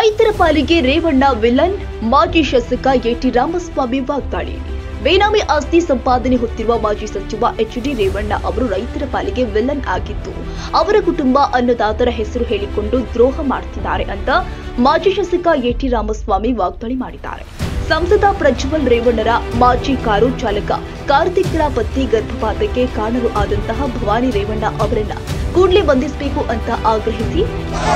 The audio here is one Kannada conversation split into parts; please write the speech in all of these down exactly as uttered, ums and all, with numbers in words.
ರೈತರ ಪಾಲಿಗೆ ರೇವಣ್ಣ ವಿಲನ್, ಮಾಜಿ ಶಾಸಕ ಎಟಿ ರಾಮಸ್ವಾಮಿ ವಾಗ್ದಾಳಿ. ಬೇನಾಮಿ ಆಸ್ತಿ ಸಂಪಾದನೆ ಹೊತ್ತಿರುವ ಮಾಜಿ ಸಚಿವ ಎಚ್ ಡಿ ರೇವಣ್ಣ ಅವರು ರೈತರ ಪಾಲಿಗೆ ವಿಲನ್ ಆಗಿದ್ದು, ಅವರ ಕುಟುಂಬ ಅನ್ನದಾತರ ಹೆಸರು ಹೇಳಿಕೊಂಡು ದ್ರೋಹ ಮಾಡುತ್ತಿದ್ದಾರೆ ಅಂತ ಮಾಜಿ ಶಾಸಕ ಎಟಿ ರಾಮಸ್ವಾಮಿ ವಾಗ್ದಾಳಿ ಮಾಡಿದ್ದಾರೆ. ಸಂಸದ ಪ್ರಜ್ವಲ್ ರೇವಣ್ಣರ ಮಾಜಿ ಕಾರು ಚಾಲಕ ಕಾರ್ತಿಕ್ರ ಪತ್ನಿ ಗರ್ಭಪಾತಕ್ಕೆ ಕಾರಣರು ಆದಂತಹ ಭವಾನಿ ರೇವಣ್ಣ ಅವರನ್ನ ಕೂಡಲೇ ಬಂಧಿಸಬೇಕು ಅಂತ ಆಗ್ರಹಿಸಿ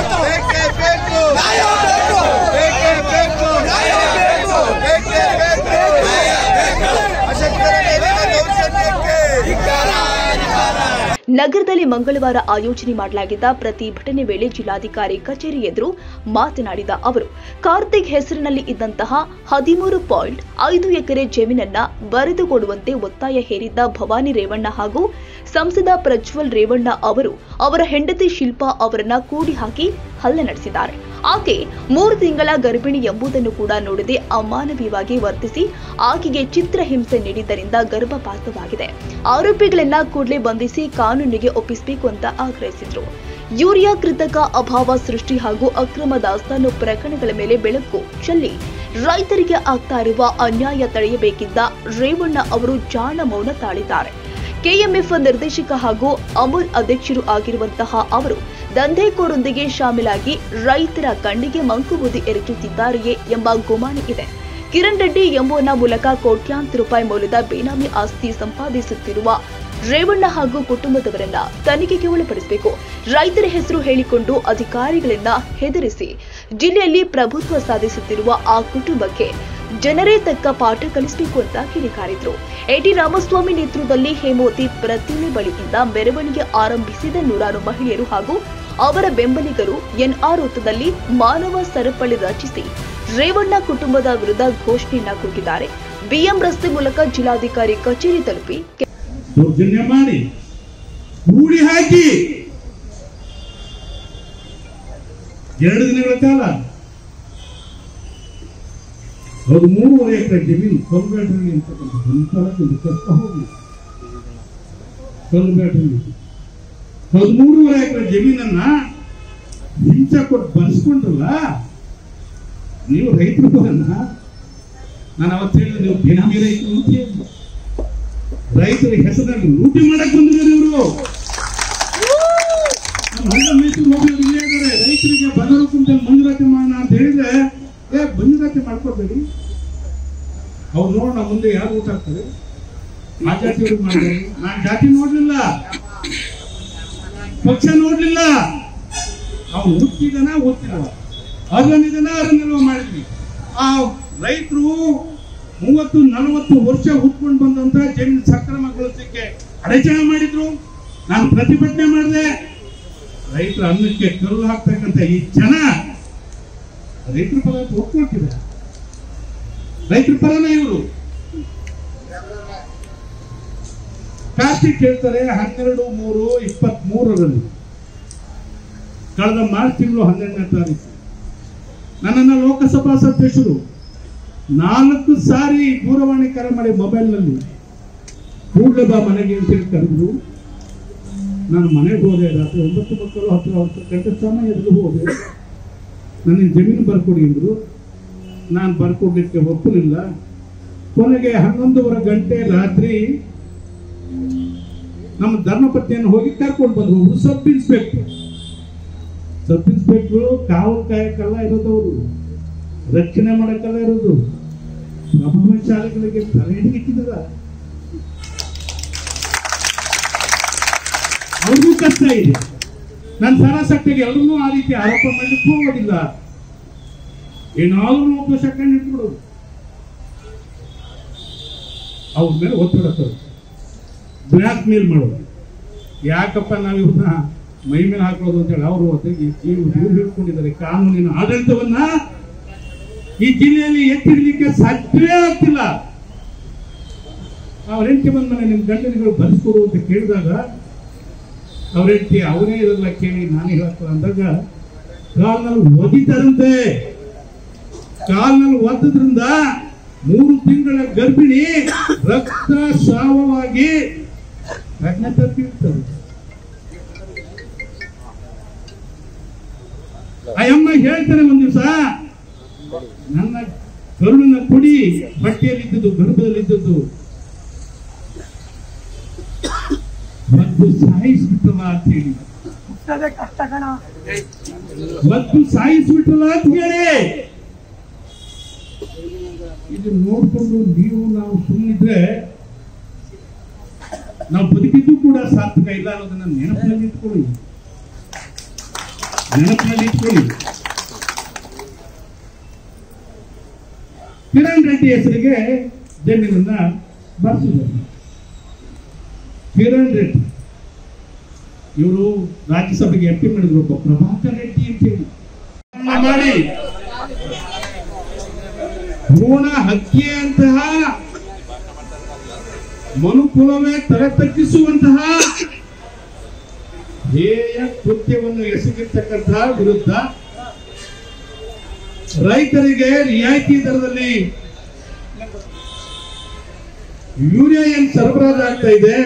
ನಗರದಲ್ಲಿ ಮಂಗಳವಾರ ಆಯೋಜನೆ ಮಾಡಲಾಗಿದ್ದ ಪ್ರತಿಭಟನೆ ವೇಳೆ ಜಿಲ್ಲಾಧಿಕಾರಿ ಕಚೇರಿ ಎದುರು ಮಾತನಾಡಿದ ಅವರು, ಕಾರ್ತಿಕ್ ಹೆಸರಿನಲ್ಲಿ ಇದ್ದಂತಹ ಹದಿಮೂರು ಪಾಯಿಂಟ್ ಐದು ಎಕರೆ ಜಮೀನನ್ನ ಬರೆದುಕೊಡುವಂತೆ ಒತ್ತಾಯ ಹೇರಿದ್ದ ಭವಾನಿ ರೇವಣ್ಣ ಹಾಗೂ ಸಂಸದ ಪ್ರಜ್ವಲ್ ರೇವಣ್ಣ ಅವರು ಅವರ ಹೆಂಡತಿ ಶಿಲ್ಪಾ ಅವರನ್ನ ಕೂಡಿ ಹಾಕಿ ಹಲ್ಲೆ ನಡೆಸಿದ್ದಾರೆ. ಆಕೆ ಮೂರು ತಿಂಗಳ ಗರ್ಭಿಣಿ ಎಂಬುದನ್ನು ಕೂಡ ನೋಡದೆ ಅಮಾನವೀಯವಾಗಿ ವರ್ತಿಸಿ ಆಕೆಗೆ ಚಿತ್ರಹಿಂಸೆ ನೀಡಿದ್ದರಿಂದ ಗರ್ಭಪಾತವಾಗಿದೆ. ಆರೋಪಿಗಳನ್ನ ಕೂಡಲೇ ಬಂಧಿಸಿ ಕಾನೂನಿಗೆ ಒಪ್ಪಿಸಬೇಕು ಅಂತ ಆಗ್ರಹಿಸಿದ್ರು. ಯೂರಿಯಾ ಕೃತಕ ಅಭಾವ ಸೃಷ್ಟಿ ಹಾಗೂ ಅಕ್ರಮ ದಾಸ್ತಾನು ಪ್ರಕರಣಗಳ ಮೇಲೆ ಬೆಳಕು ಚೆಲ್ಲಿ ರೈತರಿಗೆ ಆಗ್ತಾ ಇರುವ ಅನ್ಯಾಯ ತಡೆಯಬೇಕಿದ್ದ ರೇವಣ್ಣ ಅವರು ಜಾಣ ಮೌನ ತಾಳಿದ್ದಾರೆ. ಕೆಎಂಎಫ್ ನಿರ್ದೇಶಕ ಹಾಗೂ ಅಮೂಲ್ ಅಧ್ಯಕ್ಷರು ಆಗಿರುವಂತಹ ಅವರು ದಂಧೆಕೋರೊಂದಿಗೆ ಶಾಮೀಲಾಗಿ ರೈತರ ಕಣ್ಣಿಗೆ ಮಂಕುಬೂದಿ ಎರಚುತ್ತಿದ್ದಾರೆಯೇ ಎಂಬ ಗುಮಾನಿ ಇದೆ. ಕಿರಣ್ ರೆಡ್ಡಿ ಎಂಬುವನ ಮೂಲಕ ಕೋಟ್ಯಾಂತರ ರೂಪಾಯಿ ಮೌಲ್ಯದ ಬೇನಾಮಿ ಆಸ್ತಿ ಸಂಪಾದಿಸುತ್ತಿರುವ ರೇವಣ್ಣ ಹಾಗೂ ಕುಟುಂಬದವರನ್ನ ತನಿಖೆಗೆ ಒಳಪಡಿಸಬೇಕು. ರೈತರ ಹೆಸರು ಹೇಳಿಕೊಂಡು ಅಧಿಕಾರಿಗಳನ್ನ ಹೆದರಿಸಿ ಜಿಲ್ಲೆಯಲ್ಲಿ ಪ್ರಭುತ್ವ ಸಾಧಿಸುತ್ತಿರುವ ಆ ಕುಟುಂಬಕ್ಕೆ ಜನರೇ ತಕ್ಕ ಪಾಠ ಕಲಿಸಬೇಕು ಅಂತ ಕಿಡಿಕಾರಿದ್ರು. ಎಟಿ ರಾಮಸ್ವಾಮಿ ನೇತೃತ್ವದಲ್ಲಿ ಹೇಮಾವತಿ ಪ್ರತಿಮೆ ಬಳಿಯಿಂದ ಮೆರವಣಿಗೆ ಆರಂಭಿಸಿದ ನೂರಾರು ಮಹಿಳೆಯರು ಹಾಗೂ ಅವರ ಬೆಂಬಲಿಗರು ಎನ್ಆರ್ ವೃತ್ತದಲ್ಲಿ ಮಾನವ ಸರಪಳಿ ರಚಿಸಿ ರೇವಣ್ಣ ಕುಟುಂಬದ ವಿರುದ್ಧ ಘೋಷಣೆಯನ್ನ ಕೂಗಿದ್ದಾರೆ. ಬಿಎಂ ರಸ್ತೆ ಮೂಲಕ ಜಿಲ್ಲಾಧಿಕಾರಿ ಕಚೇರಿ ತಲುಪಿ ದೌರ್ಜನ್ಯ ಮಾಡಿ ಕೂಡಿ ಹಾಕಿ ಎರಡು ದಿನಗಳ ಕಾಲ ಅದು ಮೂರುವರೆ ಎಕರೆ ಜಮೀನು ಕಲ್ಬೇಟಲ್ಲಿ ಅಂತಕ್ಕಂಥ ಹೋಗಿ ಕಲ್ಬೇಟಲ್ಲಿ ಹದಿಮೂರುವರೆ ಎಕರೆ ಜಮೀನನ್ನ ಹಿಂಸೆ ಕೊಟ್ಟು ಬರ್ಸ್ಕೊಂಡ್ರಲ್ಲ ನೀವು ರೈತರನ್ನ. ನಾನು ಅವತ್ತು ಹೇಳಿದ ನೀವು ಬೇನಾಮಿ ರೈತರು ಅಂತ ಹೇಳಿ ರೈತರ ಹೆಸರಲ್ಲಿ ಲೂಟಿ ಮಾಡಕ್ ಬಂದಿದ್ದಾರೆ ಇವರು. ನಮ್ಮ ಹಳ್ಳ ಮೈಸೂರು ಹೋಗಿ ಇದ್ದಾರೆ ರೈತರಿಗೆ ಬದಲು ಕುಂಟಲ್ ಮಂಜೂರಾತಿ ಮಾಡೋಣ ಅಂತ ಹೇಳಿದ್ರೆ ಏ ಮಂಜೂರಾತಿ ಮಾಡ್ಕೊಡ್ಬೇಡಿ, ಅವ್ರು ನೋಡೋಣ ಮುಂದೆ ಯಾರು ಊಟ ಆಗ್ತಾರೆ ಆ ಜಾತಿಯವ್ರಿಗೆ ಮಾಡಿದ್ದಾರೆ. ನಾನು ಜಾತಿ ನೋಡ್ಲಿಲ್ಲ, ಪಕ್ಷ ನೋಡ್ಲಿಲ್ಲ, ಅವ್ನು ಹುಟ್ಟಿದನ ಓದ್ತಿಲ್ವ ಅದನ್ನಿದನ ಅದನ್ನೆಲ್ಲ ಮಾಡಿದ್ವಿ. ಆ ರೈತರು ಮೂವತ್ತು ನಲವತ್ತು ವರ್ಷ ಹುಟ್ಕೊಂಡು ಬಂದಂತ ಜಮೀನು ಸಕ್ರಮಗೊಳಿಸಲಿಕ್ಕೆ ಅಡಚಣೆ ಮಾಡಿದ್ರು. ನಾನು ಪ್ರತಿಭಟನೆ ಮಾಡಿದೆ. ರೈತರ ಅನ್ನಕ್ಕೆ ಕಲ್ಲು ಹಾಕ್ತಕ್ಕಂಥ ಈ ಜನ ರೈತರ ಪರ ಒಪ್ಕೊಳ್ತಿದ್ದಾರೆ. ರೈತರ ಪರನ ಇವರು. ಕಾರ್ತಿಕ್ ಹೇಳ್ತಾರೆ ಹನ್ನೆರಡು ಮೂರು ಇಪ್ಪತ್ತ್ ಮೂರರಲ್ಲಿ ಕಳೆದ ಮಾರ್ಚ್ ತಿಂಗಳು ಹನ್ನೆರಡನೇ ತಾರೀಕು ನನ್ನನ್ನು ಲೋಕಸಭಾ ಸದಸ್ಯರು ನಾಲ್ಕು ಸಾರಿ ದೂರವಾಣಿ ಕರೆ ಮಾಡಿ ಮೊಬೈಲ್ನಲ್ಲಿ ಕೂಡಲೇ ಬಾ ಮನೆಗೆ ಅಂತೇಳಿ ಕರೆದ್ರು. ನಾನು ಮನೆಗೆ ಹೋದೆ. ರಾತ್ರಿ ಒಂಬತ್ತು ಮಕ್ಕಳು ಹತ್ತು ಹತ್ತು ಗಂಟೆ ಸಮಯ ಎದುರು ಹೋದೆ. ನನಗೆ ಜಮೀನು ಬರ್ಕೊಡಿ ಅಂದ್ರು. ನಾನು ಬರ್ಕೊಡ್ಲಿಕ್ಕೆ ಒಪ್ಪಲಿಲ್ಲ. ಕೊನೆಗೆ ಹನ್ನೊಂದುವರೆ ಗಂಟೆ ರಾತ್ರಿ ನಮ್ಮ ಧರ್ಮಪತ್ನಿಯನ್ನು ಹೋಗಿ ಕರ್ಕೊಂಡು ಬಂದ್ರು. ಸಬ್ ಇನ್ಸ್ಪೆಕ್ಟರ್ ಸಬ್ ಇನ್ಸ್ಪೆಕ್ಟರ್ ಕಾವಲು ಕಾಯಕಲ್ಲ ಇರೋದವರು, ರಕ್ಷಣೆ ಮಾಡಕ್ಕಲ್ಲ ಇರೋದು. ಪ್ರಭಾವಶಾಲಿಗಳಿಗೆ ತಲೆಗೆ ಇಟ್ಟಿದಾರ. ಅವ್ರಿಗೂ ಕಷ್ಟ ಇದೆ. ನಾನು ಸರಾಸಟ್ಟಿಗೆ ಎಲ್ಲರೂ ಆ ರೀತಿ ಆರೋಪ ಮಾಡಲಿಕ್ಕೆ ಹೋಗೋದಿಲ್ಲ. ಏನಾದ್ರೂ ಒಬ್ಬ ಸೆಕೆಂಡ್ ಇಟ್ಬಿಡೋದು, ಅವ್ರ ಮೇಲೆ ಒತ್ತಡ ತರೋದು, ಬ್ಲ್ಯಾಕ್ ಮೇಲ್ ಮಾಡೋದು. ಯಾಕಪ್ಪ ನಾವು ಇವ್ರನ್ನ ಮೈ ಮೇಲೆ ಹಾಕೋದು ಅಂತೇಳಿ ಅವರು ಹಿಡ್ಕೊಂಡಿದ್ದಾರೆ. ಕಾನೂನಿನ ಆಡಳಿತವನ್ನ ಈ ಜಿಲ್ಲೆಯಲ್ಲಿ ಎತ್ತಿಡ್ಲಿಕ್ಕೆ ಸಾಧ್ಯವೇ ಆಗ್ತಿಲ್ಲ. ಅವ್ರ ಹೆಂಡತಿ ಬಂದ ಮೇಲೆ ನಿಮ್ಮ ಗಂಡನಿಗಳು ಬರೆಸ್ಕೊಡು ಅಂತ ಕೇಳಿದಾಗ ಅವ್ರ ಹೆಂಡತಿ ಅವರೇ ಇರಲ್ಲ ಕೇಳಿ ನಾನೇ ಹೇಳ್ತಾರೆ ಅಂದಾಗ ಕಾಲ್ನಲ್ಲಿ ಒದಿತಾರಂತೆ. ಕಾಲ್ನಲ್ಲಿ ಒದ್ದದ್ರಿಂದ ಮೂರು ತಿಂಗಳ ಗರ್ಭಿಣಿ ರಕ್ತ ಸ್ರಾವವಾಗಿ ಪ್ರಜ್ಞೆ ತಪ್ಪಿರ್ತದೆ. ಆ ಅಮ್ಮ ಹೇಳ್ತಾರೆ ಒಂದ್ ದಿವಸ, ನನ್ನ ಕರುಳನ್ನ ಕುಡಿ, ಬಟ್ಟೆಯಲ್ಲಿದ್ದದ್ದು ಗರ್ಭದಲ್ಲಿದ್ದದ್ದು ಒದ್ದು ಸಾಯಿಸ್ಬಿಟ್ಟಲ್ಲ ಅಂತ ಹೇಳಿ, ಒದ್ದು ಸಾಯಿಸ್ಬಿಟ್ಟಲ್ಲ ಅಂತ ಹೇಳಿ ಇದು ನೋಡ್ಕೊಂಡು ನೀವು ನಾವು ಸುಮ್ಮನಿದ್ರೆ ನಾವು ಬದುಕಿದ್ದು ಕೂಡ ಸಾರ್ಥಕ ಇಲ್ಲ ಅನ್ನೋದನ್ನ ನೆನಪಿನಲ್ಲಿ ಇಟ್ಕೊಳ್ಳಿ, ನೆನಪಿನಲ್ಲಿ ಇಟ್ಕೊಳ್ಳಿ. ಕಿರಣ್ ರೆಡ್ಡಿ ಹೆಸರಿಗೆ ಜಮೀನನ್ನ ಬರ್ಸಿದ್ದಾರೆ. ಕಿರಣ್ ರೆಡ್ಡಿ ಇವರು ರಾಜ್ಯಸಭೆಗೆ ಎಂ ಪಿ ಮಾಡಿದ್ರು, ಒಬ್ಬ ಪ್ರಭಾಕರ್ ರೆಡ್ಡಿ ಅಂತ ಹೇಳಿ ಮಾಡಿ ಭ್ರೂಣ ಹತ್ಯೆಯಂತಹ ಮನುಕುಲವೇ ತಲೆ ತಗ್ಗಿಸುವಂತಹ ಹೇಯ ಕೃತ್ಯವನ್ನು ಎಸಗಿರ್ತಕ್ಕಂತಹ ವಿರುದ್ಧ ರೈತರಿಗೆ ರಿಯಾಯಿತಿ ದರದಲ್ಲಿ ಯೂರಿಯಾ ಏನ್ ಸರಬರಾಜು ಆಗ್ತಾ ಇದೆ,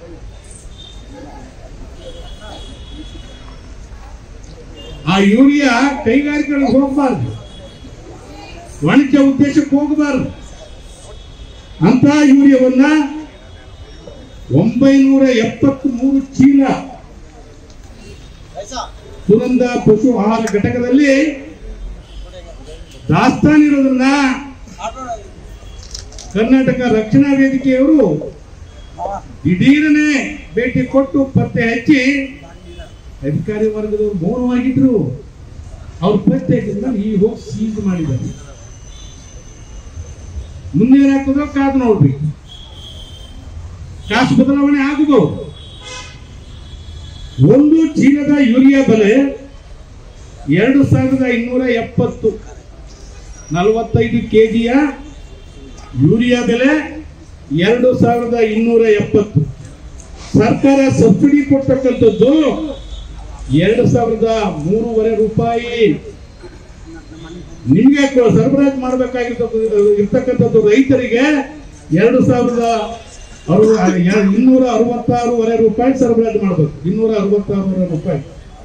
ಆ ಯೂರಿಯಾ ಕೈಗಾರಿಕೆಗಳಿಗೆ ಹೋಗಬಾರ್ದು, ವಾಣಿಜ್ಯ ಉದ್ದೇಶಕ್ಕೆ ಹೋಗಬಾರ್ದು ಅಂತ ಯೂರಿಯಾವನ್ನ ಒಂಬೈನೂರ ಎಪ್ಪತ್ತ್ ಮೂರು ಚೀಲ ಸುನಂದ ಪಶು ಆಹಾರ ಘಟಕದಲ್ಲಿ ದಾಸ್ತಾನಿರೋದನ್ನ ಕರ್ನಾಟಕ ರಕ್ಷಣಾ ವೇದಿಕೆಯವರು ದಿಢೀರನೆ ಭೇಟಿ ಕೊಟ್ಟು ಪತ್ತೆ ಹಚ್ಚಿ ಅಧಿಕಾರಿ ವರ್ಗದವರು ಮೌನವಾಗಿದ್ರು. ಅವ್ರ ಪತ್ತೆ ಹಚ್ಚಿದ ಈ ಹೋಗಿ ಸೀಸ್ ಮಾಡಿದ್ದಾರೆ. ಮುಂದೆ ಏನಾಗ್ತದೋ ಕಾದು ನೋಡ್ಬೇಕು. ಕಾಸು ಬದಲಾವಣೆ ಆಗಬಹುದು. ಒಂದು ಚೀಲದ ಯೂರಿಯಾ ಬೆಲೆ ಎರಡು ಸಾವಿರದ ಇನ್ನೂರ ಎಪ್ಪತ್ತು ನಲವತ್ತೈದು ಕೆಜಿಯ ಯೂರಿಯಾ ಬೆಲೆ ಎರಡು ಸಾವಿರದ ಇನ್ನೂರ ಎಪ್ಪತ್ತು. ಸರ್ಕಾರ ಸಬ್ಸಿಡಿ ಕೊಡ್ತಕ್ಕಂಥದ್ದು ಎರಡು ಸಾವಿರದ ಮೂರುವರೆ ರೂಪಾಯಿ. ನಿಮ್ಗೆ ಸರಬರಾಜು ಮಾಡಬೇಕಾಗಿರ್ತಕ್ಕಂಥದ್ದು ಇರ್ತಕ್ಕಂಥದ್ದು ರೈತರಿಗೆ ಎರಡು ಸಾವಿರದ ಇನ್ನೂರ ಅರವತ್ತಾರೂವರೆ ರೂಪಾಯಿ ಸರಬರಾಜು ಮಾಡಬೇಕು. ಇನ್ನೂರ ಅರವತ್ತಾರೂವರೆ ರೂಪಾಯಿ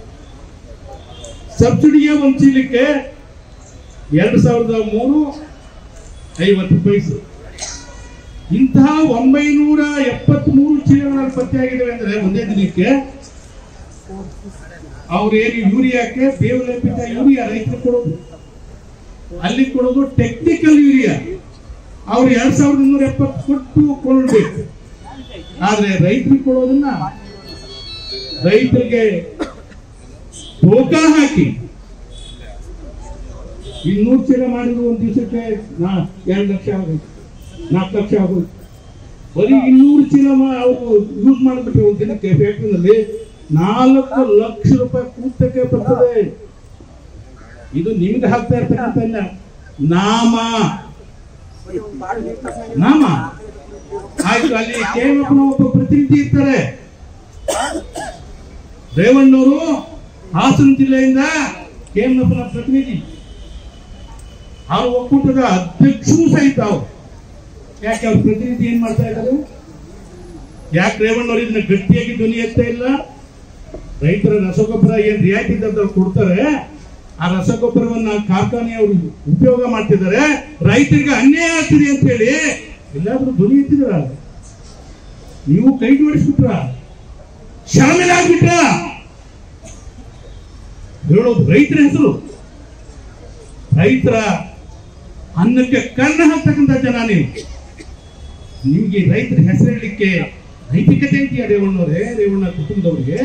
ಸಬ್ಸಿಡಿಯ ಒಂದು ಚೀಲಕ್ಕೆ ಎರಡು ಸಾವಿರದ ಮೂರು ಐವತ್ತು ಪೈಸೆ. ಇಂತಹ ಒಂಬೈನೂರ ಎಪ್ಪತ್ತ್ ಮೂರು ಚೀಲಗಳಲ್ಲಿ ಪತ್ತೆಯಾಗಿದ್ದಾವೆ ಅಂದ್ರೆ ಒಂದೇ ದಿನಕ್ಕೆ ಅವ್ರೇನು ಯೂರಿಯಾಕ್ಕೆ ಬೇವಲೇಪಿತ ಯೂರಿಯಾ ರೈತರು ಕೊಡೋದು, ಅಲ್ಲಿ ಕೊಡೋದು ಟೆಕ್ನಿಕಲ್ ಯೂರಿಯಾ ಅವ್ರು ಎರಡ್ ಸಾವಿರದ ಇನ್ನೂರ ಎಪ್ಪತ್ತು ಕೊಟ್ಟು ಕೊಡಬೇಕು. ಆದ್ರೆ ರೈತರಿಗೆ ಕೊಡೋದನ್ನ ರೈತರಿಗೆ ಟೋಕ ಹಾಕಿ ಇನ್ನೂರು ಚೀಲ ಮಾಡಿದ್ರು ಒಂದ್ ದಿವಸಕ್ಕೆ ನಾ ಎರಡು ಲಕ್ಷ ಆಗೋದು, ನಾಲ್ಕು ಲಕ್ಷ ಆಗೋದು. ಬರೀ ಇನ್ನೂರು ಚೀಲ ಅವರು ಯೂಸ್ ಮಾಡಿಬಿಟ್ರೆ ಒಂದ್ ದಿನಕ್ಕೆ ಫ್ಯಾಕ್ಟ್ರಿನಲ್ಲಿ ನಾಲ್ಕು ಲಕ್ಷ ರೂಪಾಯಿ ಕೂತಕ್ಕೆ ಬರ್ತದೆ. ಇದು ನಿಮ್ಗೆ ಹಾಕ್ತಾ ಇರ್ತಕ್ಕಂಥ ನಾಮ ನಾಮ ಆಯ್ತು. ಅಲ್ಲಿ ಕೇವಲ ಒಬ್ಬ ಪ್ರತಿನಿಧಿ ಇರ್ತಾರೆ. ರೇವಣ್ಣವರು ಹಾಸನ ಜಿಲ್ಲೆಯಿಂದ ಕೇವಲಪ್ಪನ ಪ್ರತಿನಿಧಿ, ಅವ್ರ ಒಕ್ಕೂಟದ ಅಧ್ಯಕ್ಷರು ಸಹಿತ ಅವ್ರು. ಯಾಕೆ ಅವ್ರ ಪ್ರತಿನಿಧಿ ಏನ್ ಮಾಡ್ತಾ ಇದ್ದಾರೆ? ಯಾಕೆ ರೇವಣ್ಣವರು ಇದನ್ನ ಗಟ್ಟಿಯಾಗಿ ಧ್ವನಿ ಎತ್ತಾ ಇಲ್ಲ? ರೈತರ ರಸಗೊಬ್ಬರ ಏನ್ ರಿಯಾಯಿತಿ ದರದಲ್ಲಿ ಕೊಡ್ತಾರೆ, ಆ ರಸಗೊಬ್ಬರವನ್ನ ಕಾರ್ಖಾನೆಯವರು ಉಪಯೋಗ ಮಾಡ್ತಿದ್ದಾರೆ, ರೈತರಿಗೆ ಅನ್ಯಾಯ ಆಗ್ತಿದೆ ಅಂತ ಹೇಳಿ ಎಲ್ಲಾದ್ರೂ ಧ್ವನಿ ಎತ್ತಿದ್ರ? ನೀವು ಕೈ ಜೋಡಿಸ್ಬಿಟ್ರ? ಶಾಮೀಲಾಗ್ಬಿಟ್ರ? ಹೇಳೋದು ರೈತರ ಹೆಸರು. ರೈತರ ಅನ್ನಕ್ಕೆ ಕರ್ಣ ಹಾಕ್ತಕ್ಕಂಥ ಜನ ನೀವು. ನಿಮ್ಗೆ ರೈತರ ಹೆಸರು ಹೇಳಲಿಕ್ಕೆ ನೈತಿಕತೆ ಇದೆಯಾ ರೇವಣ್ಣವರೇ? ರೇವಣ್ಣ ಕುಟುಂಬದವರಿಗೆ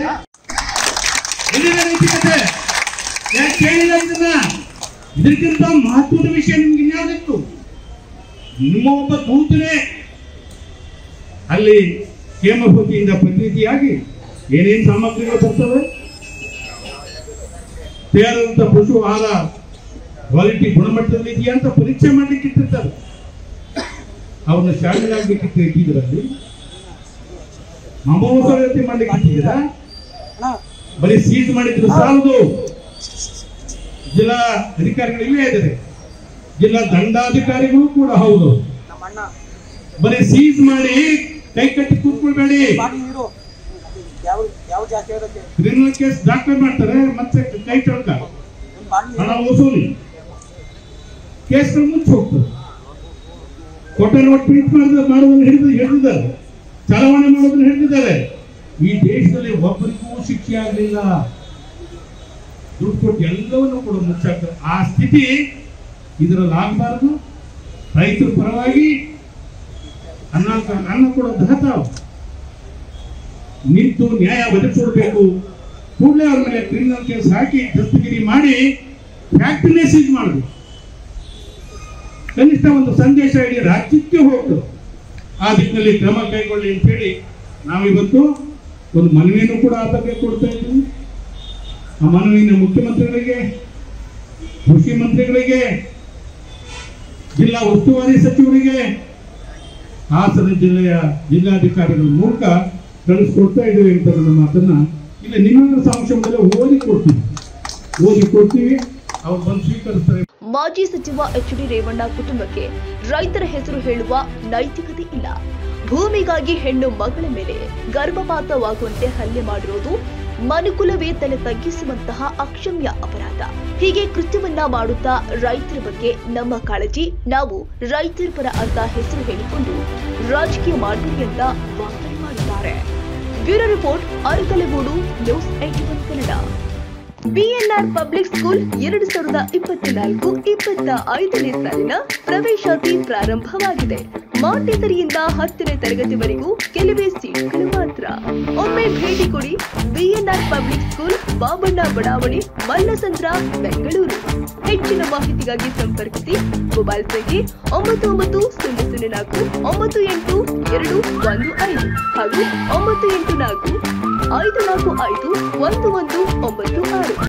ನೈತಿಕತೆ ಯಾಕೆ ಕೇಳಿಲ್ಲ ಇದನ್ನ? ಇದಕ್ಕಿಂತ ಮಹತ್ವದ ವಿಷಯ ನಿಮ್ಗೆ ಇನ್ಯಾವುದಿತ್ತು? ನಿಮ್ಮ ಒಬ್ಬ ದೂತನೇ ಅಲ್ಲಿ ಕೇಮಪತಿಯಿಂದ ಪ್ರತಿನಿಧಿಯಾಗಿ ಏನೇನು ಸಾಮಗ್ರಿಗಳು ಬರ್ತವೆ, ತಯಾರಾದಂತ ಪಶು ಆಹಾರ ಕ್ವಾಲಿಟಿ ಗುಣಮಟ್ಟದಲ್ಲಿ ಇದೆಯಾ ಅಂತ ಪರೀಕ್ಷೆ ಮಾಡ್ಲಿಕ್ಕೆ ಇಟ್ಟಿರ್ತಾರೆ. ಅವ್ರನ್ನ ಶಾಮೀಲಾಗ್ಲಿಕ್ಕೆ ಇಟ್ಟಿದ್ರಲ್ಲಿ ಮಮೋಸರತೆ ಮಾಡ್ಲಿಕ್ಕೆ ಇಟ್ಟಿದ್ದೀರಾ? ಬರೀ ಸೀಸ್ ಮಾಡಿದ್ರು ಸಾಲದು. ಜಿಲ್ಲಾ ಅಧಿಕಾರಿಗಳು ಇಲ್ಲೇ ಇದ್ದಾರೆ, ಜಿಲ್ಲಾ ದಂಡಾಧಿಕಾರಿಗಳು ಕೂಡ ಹೌದು. ಬರೀ ಸೀಸ್ ಮಾಡಿ ಕೈ ಕಟ್ಟಿ ಕೂತ್ಕೊಳ್ಬೇಡಿ. ಕ್ರಿಮಿನಲ್ ಕೇಸ್ ದಾಖಲೆ ಮಾಡ್ತಾರೆ, ಮತ್ತೆ ಕೈ ತೊಳ್ಕ ಹಣ ವಸೂಲಿ, ಕೇಸ್ಗಳು ಮುಚ್ಚಿ ಹೋಗ್ತದೆ. ಕೊಟ್ಟ ನೋಟ್ ಪ್ರಿಂಟ್ ಮಾಡಿದ ಮಾಡೋದನ್ನು ಹಿಡಿದು ಹಿಡಿದಿದ್ದಾರೆ, ಚಲಾವಣೆ ಮಾಡೋದನ್ನು ಹಿಡಿದಿದ್ದಾರೆ. ಈ ದೇಶದಲ್ಲಿ ಒಬ್ಬರಿಗೂ ಶಿಕ್ಷೆ ಆಗಲಿಲ್ಲ. ದುಡ್ಡು ಕೊಟ್ಟು ಎಲ್ಲವನ್ನು ಕೂಡ ಮುಚ್ಚಾಕ್ತಾರೆ. ಆ ಸ್ಥಿತಿ ಇದರಲ್ಲಿ ಆಗಬಾರದು. ರೈತರ ಪರವಾಗಿ ಅನ್ನ ಅನ್ನ ಕೊಡೋ ದಹತಾವ್ ನಿಂತು ನ್ಯಾಯ ಒದಗಿಸಿಕೊಡ್ಬೇಕು. ಕೂಡಲೇ ಅವ್ರ ಮೇಲೆ ಕ್ರಿಮಿನಲ್ ಕೇಸ್ ಹಾಕಿ ದಸ್ತಗಿರಿ ಮಾಡಿ ಫ್ಯಾಕ್ಟರಿನೇ ಸೀಜ್ ಮಾಡಬೇಕು. ಕನಿಷ್ಠ ಒಂದು ಸಂದೇಶ ಇಡೀ ರಾಜ್ಯಕ್ಕೆ ಹೋಗ್ತದೆ. ಆ ದಿಕ್ಕಿನಲ್ಲಿ ಕ್ರಮ ಕೈಗೊಳ್ಳಿ ಅಂತ ಹೇಳಿ ನಾವಿವತ್ತು ಒಂದು ಮನವಿಯನ್ನು ಕೂಡ ಆ ಬಗ್ಗೆ ಕೊಡ್ತಾ ಇದ್ದೀವಿ. ಆ ಮನವಿನ ಮುಖ್ಯಮಂತ್ರಿಗಳಿಗೆ, ಕೃಷಿ ಮಂತ್ರಿಗಳಿಗೆ, ಜಿಲ್ಲಾ ಉಸ್ತುವಾರಿ ಸಚಿವರಿಗೆ, ಹಾಸನ ಜಿಲ್ಲೆಯ ಜಿಲ್ಲಾಧಿಕಾರಿಗಳ ಮೂಲಕ ಕಳಿಸ್ಕೊಡ್ತಾ ಇದ್ದೀವಿ ಅಂತ ನನ್ನ ಮಾತನ್ನ ಇಲ್ಲಿ ನಿಮ್ಮೆಲ್ಲರ ಸಮಕ್ಷಮದಲ್ಲಿ ಓದಿ ಕೊಡ್ತೀವಿ ಓದಿ ಕೊಡ್ತೀವಿ ಅವ್ರು ಬಂದು ಸ್ವೀಕರಿಸ್ತಾರೆ. ಮಾಜಿ ಸಚಿವ ಎಚ್ ಡಿ ರೇವಣ್ಣ ಕುಟುಂಬಕ್ಕೆ ರೈತರ ಹೆಸರು ಹೇಳುವ ನೈತಿಕತೆ ಇಲ್ಲ. ಭೂಮಿಗಾಗಿ ಹೆಣ್ಣು ಮಗಳ ಮೇಲೆ ಗರ್ಭಪಾತವಾಗುವಂತೆ ಹಲ್ಲೆ ಮಾಡಿರುವುದು ಮನುಕುಲವೇ ತಲೆ ತಗ್ಗಿಸುವಂತಹ ಅಕ್ಷಮ್ಯ ಅಪರಾಧ. ಹೀಗೆ ಕೃತ್ಯವನ್ನ ಮಾಡುತ್ತಾ ರೈತರ ಬಗ್ಗೆ ನಮ್ಮ ಕಾಳಜಿ, ನಾವು ರೈತರ ಪರ ಅಂತ ಹೆಸರು ಹೇಳಿಕೊಂಡು ರಾಜಕೀಯ ಮಾಡಬೇಡಿ ಅಂತ ವಾಗ್ದಾಳಿ ಮಾಡಿದ್ದಾರೆ. Bureau report, Arakalagudu, news AT one Kannada. BNR public school ಎರಡು ಸಾವಿರದ ಇಪ್ಪತ್ನಾಲ್ಕು ಇಪ್ಪತ್ತ ಐದನೇ ಸಾಲಿನ ಪ್ರವೇಶಾತಿ ಪ್ರಾರಂಭವಾಗಿದೆ. ಮಾಂಟೆಸರಿಯಿಂದ ಹತ್ತನೇ ತರಗತಿವರೆಗೂ ಕೆಲವೇ ಸೀಟ್ಗಳು ಮಾತ್ರ. ಒಮ್ಮೆ ಭೇಟಿ ಕೊಡಿ. ಬಿಎನ್ಆರ್ ಪಬ್ಲಿಕ್ ಸ್ಕೂಲ್, ಬಾಬಣ್ಣ ಬಡಾವಣೆ, ಮಲ್ಲಸಂದ್ರ, ಬೆಂಗಳೂರು. ಹೆಚ್ಚಿನ ಮಾಹಿತಿಗಾಗಿ ಸಂಪರ್ಕಿಸಿ. ಮೊಬೈಲ್ ಸಂಖ್ಯೆ ಒಂಬತ್ತು ಒಂಬತ್ತು ಸೊನ್ನೆ ಸೊನ್ನೆ ನಾಲ್ಕು ಒಂಬತ್ತು ಎಂಟು ಎರಡು ಒಂದು ಐದು ಹಾಗೂ ಒಂಬತ್ತು ಎಂಟು ನಾಲ್ಕು ಐದು ನಾಲ್ಕು ಐದು ಒಂದು ಒಂದು ಒಂಬತ್ತು ಆರು.